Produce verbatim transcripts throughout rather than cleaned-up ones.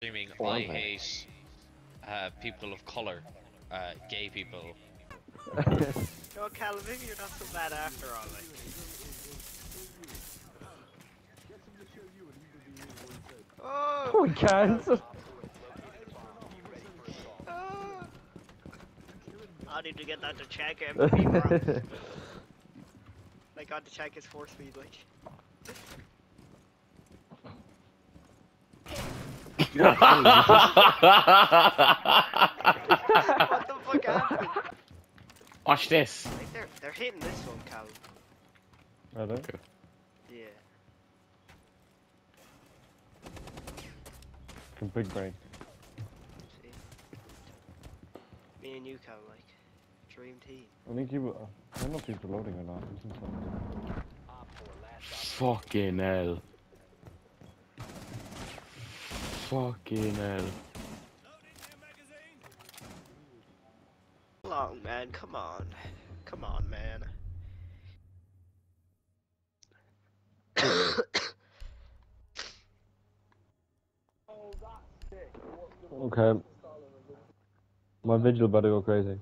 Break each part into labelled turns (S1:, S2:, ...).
S1: Streaming,
S2: Oh,
S1: I
S2: okay.
S1: hate uh, people of color, uh, gay people.
S3: No, Cal, maybe you're not so bad after all. Like. Oh,
S2: Oh, we can't.
S3: oh. I need to get that to check M V P, bro. I got to check his force speed, like. What the fuck happened?
S4: Watch this.
S3: I think they're they're hitting this one, Cal.
S2: Are they?
S4: Okay.
S3: Yeah.
S2: A big brain.
S3: See. Me and you, Cal, like dream team.
S2: I think you. I don't know if he's reloading or not. He's in front.
S4: Fucking hell. Fucking hell.
S3: Long man, come on, come on, man.
S2: Okay. My vigil about to go crazy.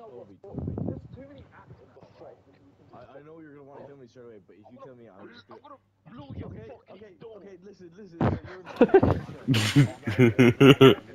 S5: I, I know you're gonna want to kill me straight away, but if you kill me, I'll just do it. Okay, okay, okay, listen, listen. You're, you're